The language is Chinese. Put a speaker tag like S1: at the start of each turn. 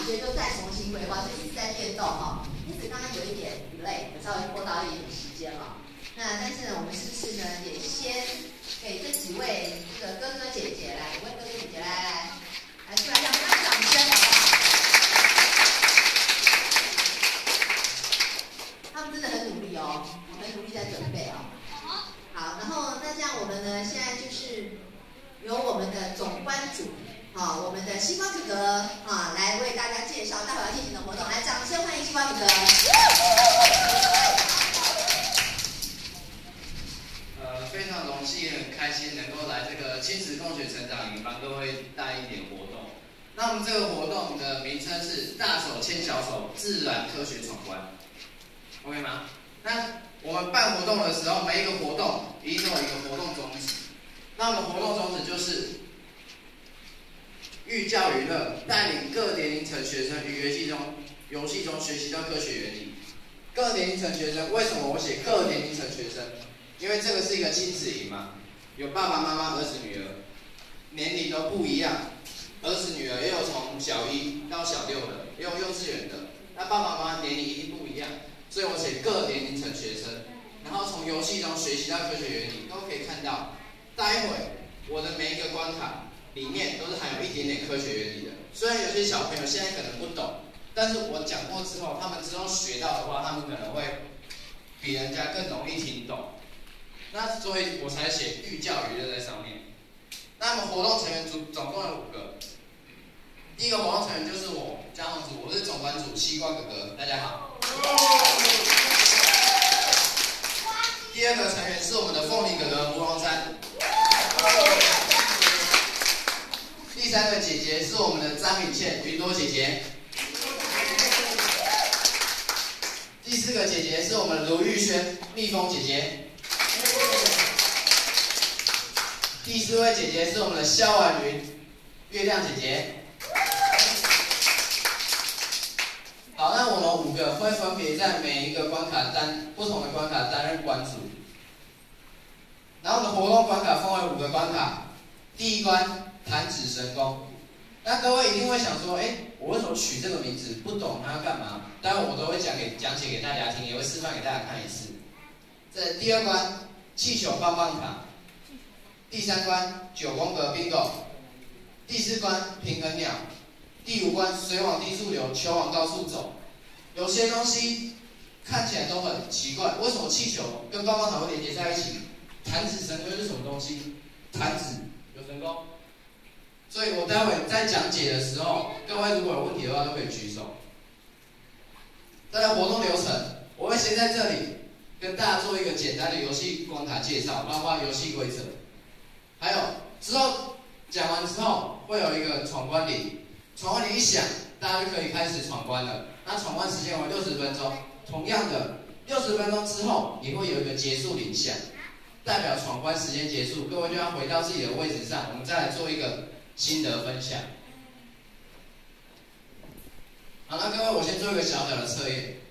S1: 时间就再重新规划，所以一直在变动哈。因此刚刚有一点 delay， 稍微拖到一点时间了。那但是呢，我们是不是呢也先给这几位这个哥哥姐姐来，五位哥哥姐姐来出来，让大家掌声好不好？他们真的很努力哦，很努力在准备哦。好，然后那这样我们呢，现在就是由我们的总关主，我们的西瓜哥哥来为大家介绍待会要进行的活动，来掌声欢迎西瓜哥哥。
S2: 非常荣幸，很开心能够来这个亲子共学成长营帮各位带一点活动。那我们这个活动的名称是大手牵小手自然科学闯关 ，OK 吗？那我们办活动的时候，每一个活动一定都有一个活动宗旨。那我们活动宗旨就是寓教于乐，带领各年龄层学生于游戏中学习到科学原理。各年龄层学生，为什么我写各年龄层学生？因为这个是一个亲子营嘛，有爸爸妈妈、儿子、女儿，年龄都不一样。儿子、女儿也有从小1到小6的，也有幼稚园的。那爸爸妈妈年龄一定不一样，所以我写各年龄层学生，然后从游戏中学习到科学原理，都可以看到。待会我的每一个关卡里面都是含有一点点科学原理的。虽然有些小朋友现在可能不懂，但是我讲过之后，他们之后学到的话，他们可能会比人家更容易听懂。那所以我才写寓教于乐在上面。那么活动成员组总共有5个。第一个活动成员就是我嘉宏组，我是总关主西瓜哥哥，大家好。第二个成员是我们的凤梨哥哥吴龙山。第三个姐姐是我们的张敏倩云朵姐姐。第4个姐姐是我们的卢玉轩蜜蜂姐姐。第4位姐姐是我们的萧婉云月亮姐姐。好，那我们5个会分别在每一个不同的关卡担任关主。然后我们的活动关卡分为5个关卡。第1关弹指神功。那各位一定会想说，我为什么取这个名字？不懂它要干嘛？待会我都会讲解给大家听，也会示范给大家看一次。这第2关气球棒棒糖。第3关9宫格 bingo。第4关平衡鸟。第5关水往低处流，球往高处走。有些东西看起来都很奇怪，为什么气球跟棒棒糖会连接在一起？弹指神功是什么东西？弹指有神功。所以我待会在讲解的时候，各位如果有问题的话都可以举手。再来活动流程，我会先在这里跟大家做一个简单的游戏关卡介绍，包括游戏规则。还有之后讲完之后会有一个闯关铃，闯关铃一响，大家就可以开始闯关了。那闯关时间为60分钟，同样的60分钟之后也会有一个结束铃响，代表闯关时间结束，各位就要回到自己的位置上，我们再来做一个心得分享。好，那各位我先做一个小小的测验。